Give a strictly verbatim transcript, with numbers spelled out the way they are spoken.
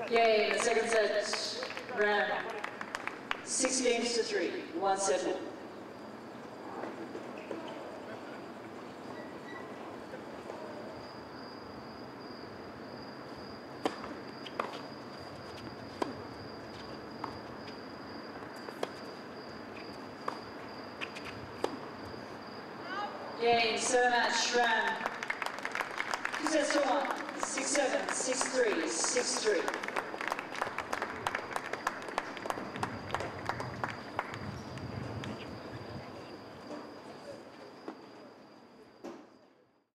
Yay, the second set ran six games to three, one set. Game, seven match, ran two sets to one, six seven, six three, six three.